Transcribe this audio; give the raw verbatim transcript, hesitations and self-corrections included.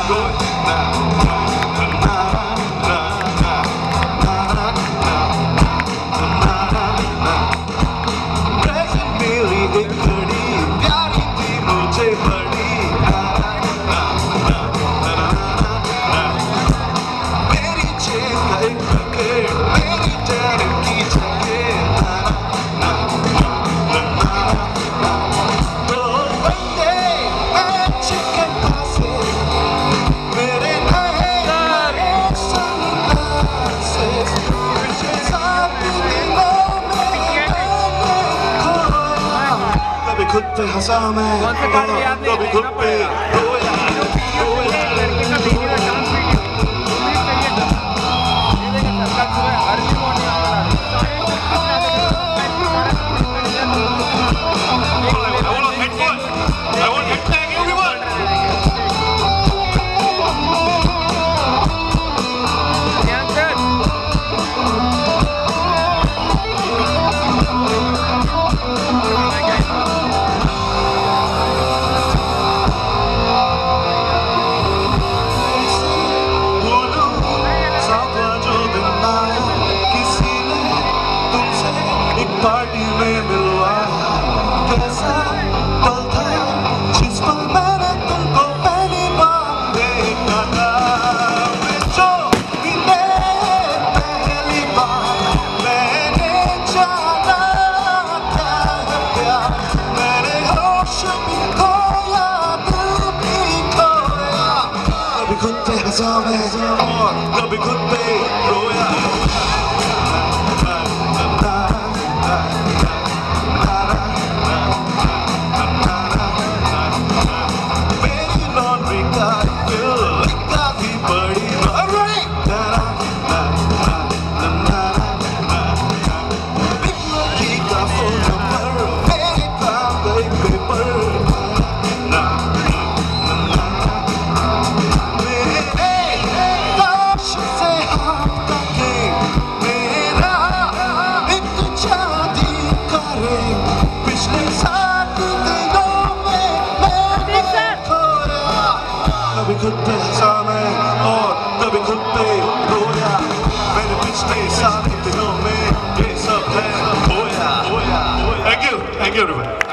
खुद पे हंसा मैं कभी खुद पे रोया रोया लड़के का वीडियो डांस वीडियो चाहिए था ये देखिए सर कल सुबह अर्ली मॉर्निंग पार्टी में मिलवा कैसा पल था जिस पल मैंने तुमको पहली बार देखा था जो मिले पहली बार मैंने जाना क्या है प्यार मैंने होश भी खोया दिल भी खोया कभी खुद पे हंसा मैं और कभी खुद पे रोया कभी खुद पे हंसा मैं और कभी खुद पे रोया मैंने पिछले सात दिनों में ये सब है होया होया thank you thank you everyone.